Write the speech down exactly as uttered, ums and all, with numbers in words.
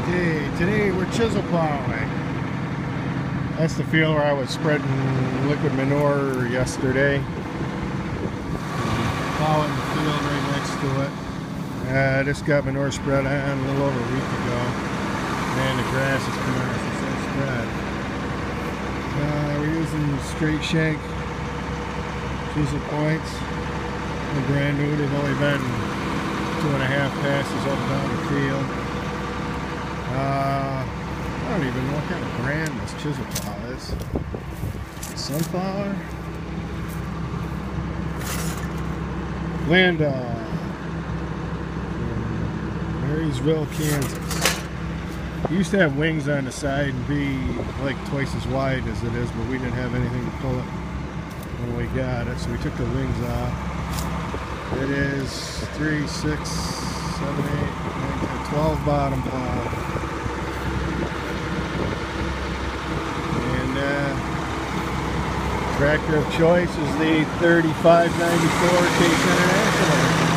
Okay, today we're chisel plowing. That's the field where I was spreading liquid manure yesterday. Plowing the field right next to it. Uh, I just got manure spread on a little over a week ago. And the grass is coming out since that spread. Uh, we're using straight shank chisel points. They're brand new. They've only been two and a half passes up and down the field. Uh, I don't even know what kind of brand this chisel plow is. Sunflower? Landa. Marysville, Kansas. It used to have wings on the side and be like twice as wide as it is, but we didn't have anything to pull it when we got it, so we took the wings off. It is three, six, seven, eight, nine, ten, twelve bottom plow. And uh, tractor of choice is the thirty-five ninety-four Case International.